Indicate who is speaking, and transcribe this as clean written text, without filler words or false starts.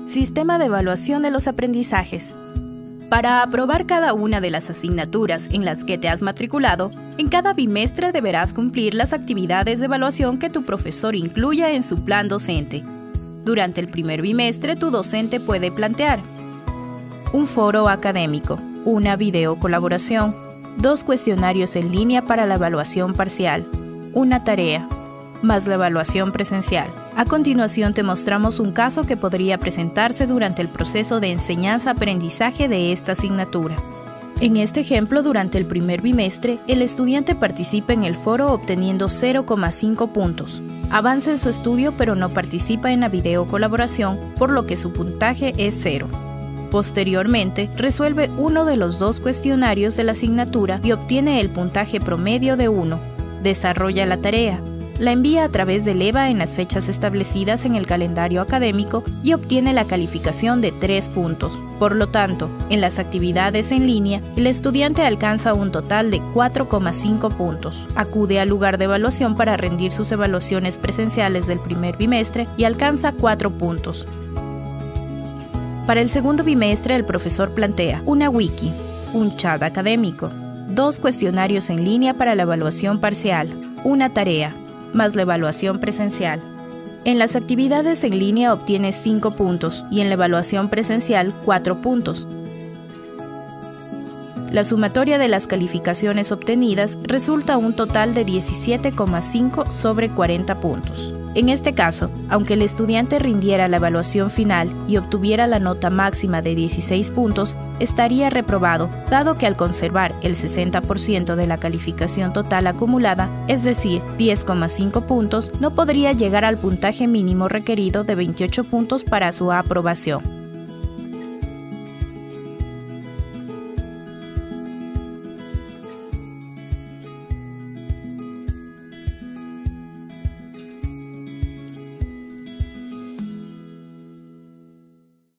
Speaker 1: Sistema de evaluación de los aprendizajes. Para aprobar cada una de las asignaturas en las que te has matriculado, en cada bimestre deberás cumplir las actividades de evaluación que tu profesor incluya en su plan docente. Durante el primer bimestre, tu docente puede plantear un foro académico, una videocolaboración, 2 cuestionarios en línea para la evaluación parcial, una tarea, más la evaluación presencial. A continuación te mostramos un caso que podría presentarse durante el proceso de enseñanza-aprendizaje de esta asignatura. En este ejemplo, durante el primer bimestre, el estudiante participa en el foro obteniendo 0,5 puntos. Avanza en su estudio pero no participa en la videocolaboración, por lo que su puntaje es 0. Posteriormente, resuelve uno de los 2 cuestionarios de la asignatura y obtiene el puntaje promedio de 1. Desarrolla la tarea. La envía a través del EVA en las fechas establecidas en el calendario académico y obtiene la calificación de 3 puntos. Por lo tanto, en las actividades en línea, el estudiante alcanza un total de 4,5 puntos. Acude al lugar de evaluación para rendir sus evaluaciones presenciales del primer bimestre y alcanza 4 puntos. Para el segundo bimestre, el profesor plantea una wiki, un chat académico, 2 cuestionarios en línea para la evaluación parcial, una tarea, más la evaluación presencial. En las actividades en línea obtiene 5 puntos y en la evaluación presencial 4 puntos. La sumatoria de las calificaciones obtenidas resulta un total de 17,5 sobre 40 puntos. En este caso, aunque el estudiante rindiera la evaluación final y obtuviera la nota máxima de 16 puntos, estaría reprobado, dado que al conservar el 60% de la calificación total acumulada, es decir, 10,5 puntos, no podría llegar al puntaje mínimo requerido de 28 puntos para su aprobación.